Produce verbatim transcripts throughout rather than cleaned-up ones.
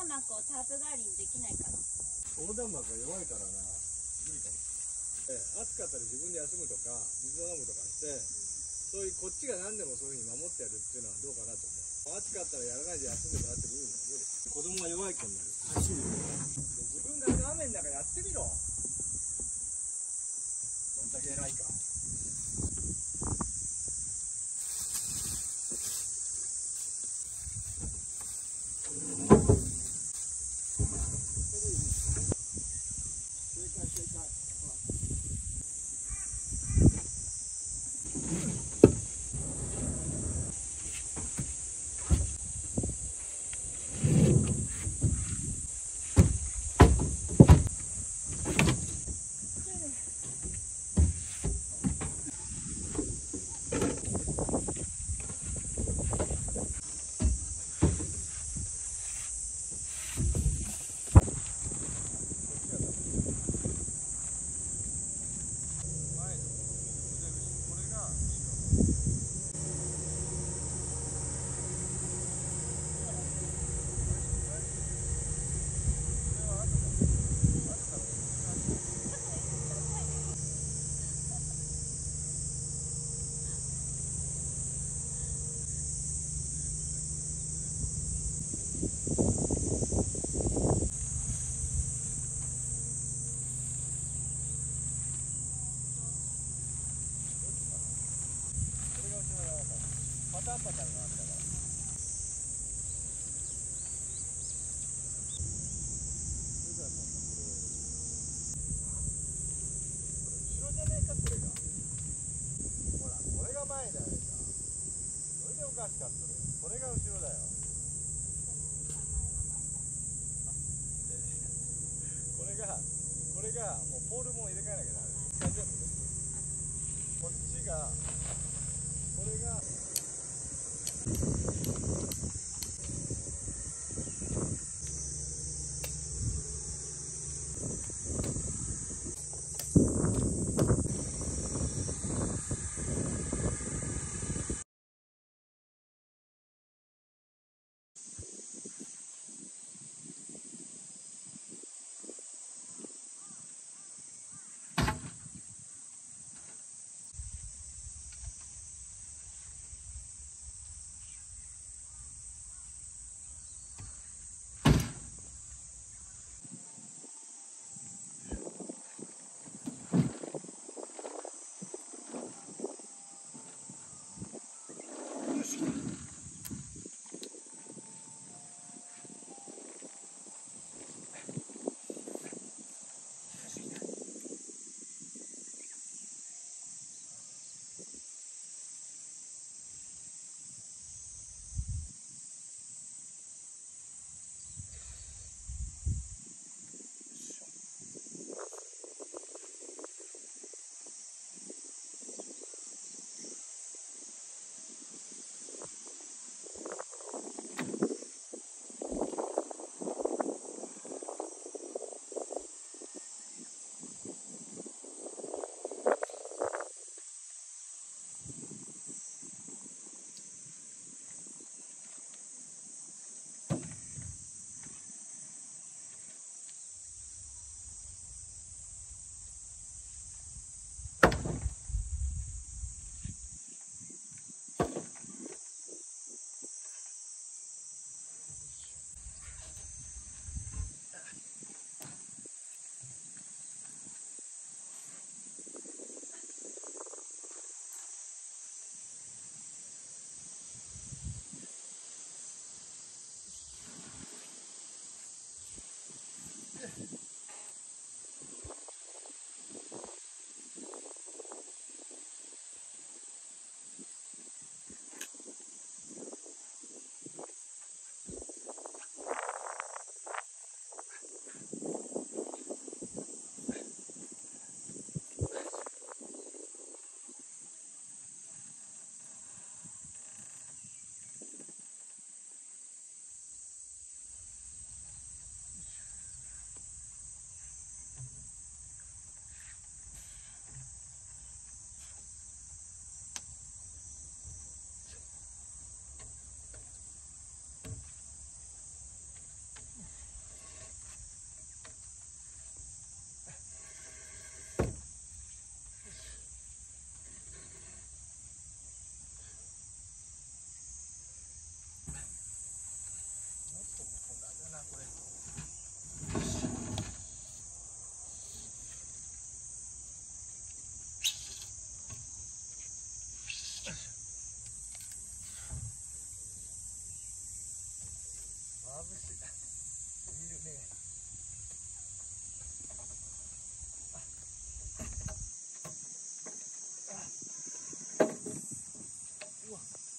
弾幕をタープ代わりにできないかな。 横断幕が弱いからな、無理かも。暑かったら自分で休むとか水を飲むとかして、そういうこっちが何でもそういうふうに守ってやるっていうのはどうかなと思う。暑かったらやらないで休んでもらってもいいんだよ。子供が弱い子になる。走る。自分が雨の中やってみろ。どんだけ偉いか。パタンパタンがあったから。後ろじゃねえか、これが。ほら、これが前じゃないか。それでおかしかったよ。これが後ろだよ。これが、これが、もうポールも入れ替えなきゃダメ。全部こっちが、これが。 しい。見るね。うわ。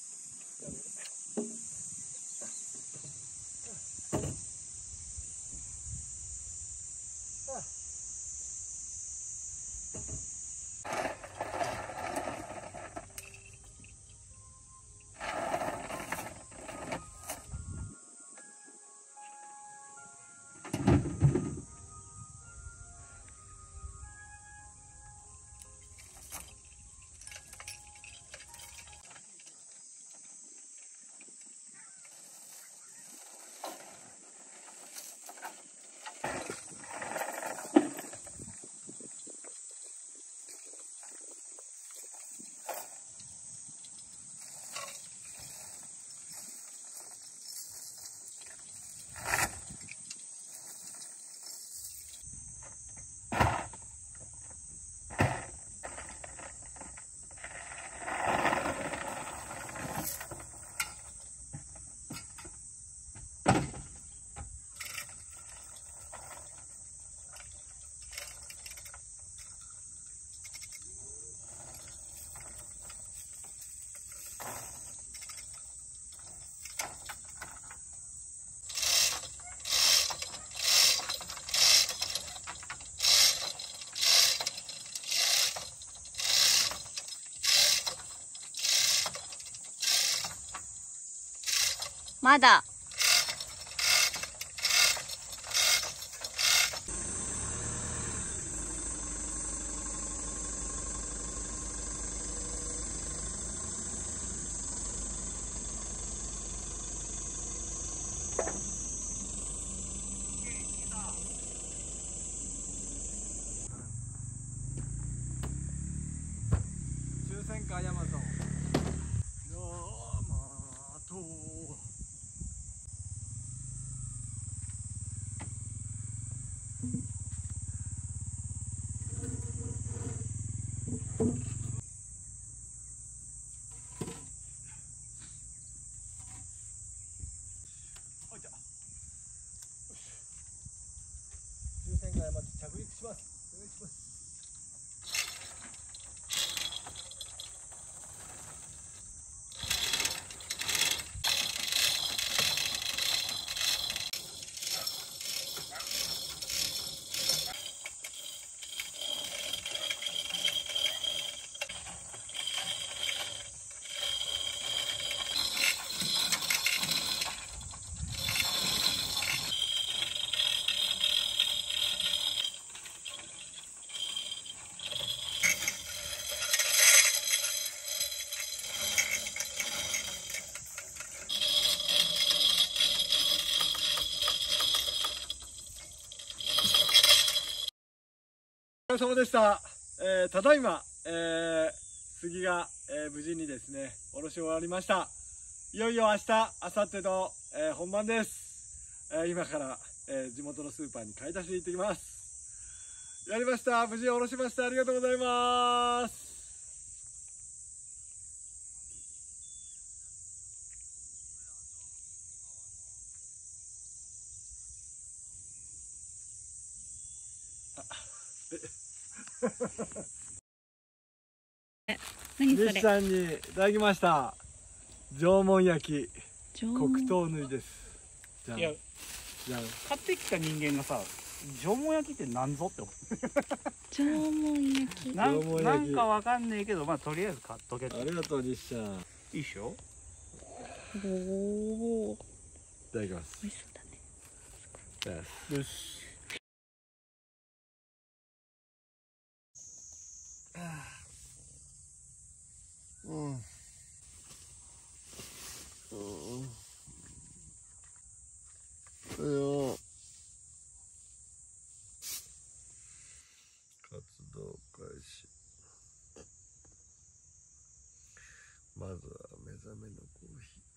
まだ。 抽選会ヤマト。ヤマト。おいた。抽選会ヤマト着陸します。お願いします。お疲れ様でした。えー、ただいま、えー、杉が、えー、無事にですね、おろし終わりました。いよいよ明日、明後日と、えー、本番です。えー、今から、えー、地元のスーパーに買い出しに行ってきます。やりました。無事おろしました。ありがとうございます。 何それ。 西さんにいただきました縄文焼き黒糖縫いです。じゃんいやじゃん。 買ってきた人間がさ、縄文焼きってなんぞって思縄文焼き。 う。な縄文焼きんなんかわかんねえけど、まあとりあえず買っとけって。 ありがとう西さん。 いいっしょ。 おお。 いただきます。 美味しそうだね。 よし。 うん。うん。よ。活動開始。まずは目覚めのコーヒー。